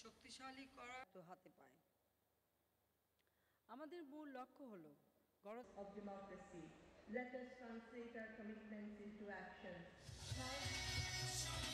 শক্তিশালী করা হাতে পায়। আমাদের মূল লক্ষ্য হলো of democracy. Let us translate our commitments into action.